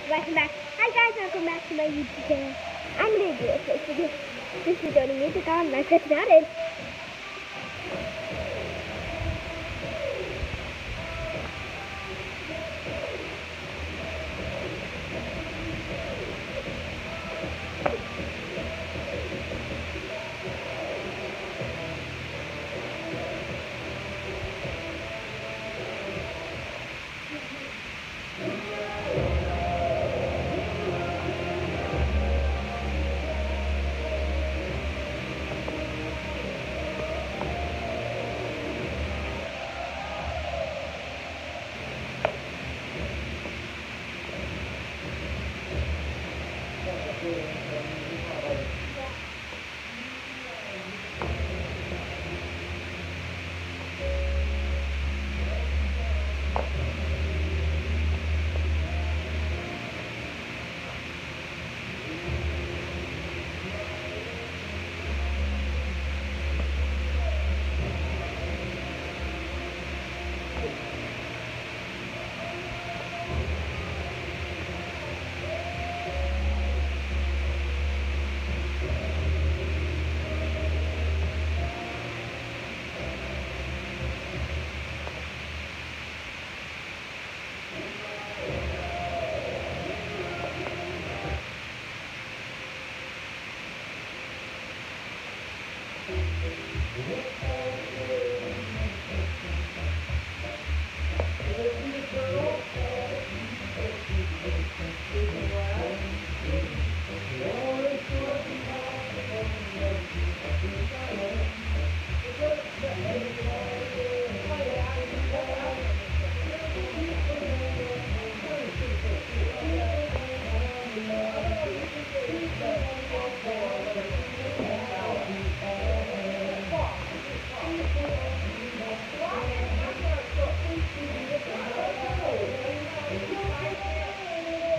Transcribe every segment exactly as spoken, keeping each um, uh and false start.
welcome back. Hi guys, welcome back to my YouTube channel. I'm gonna do a first video. This is Only Music on. Let's get started.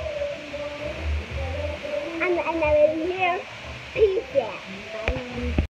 And, and I will here. Peace out.